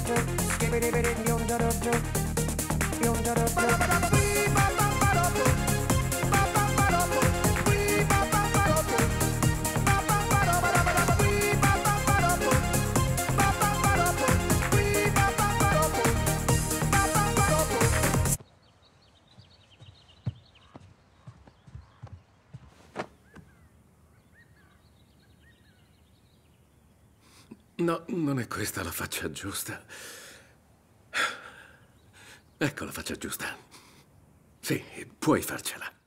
No, non è questa la faccia giusta. Ecco la faccia giusta. Sì, puoi farcela.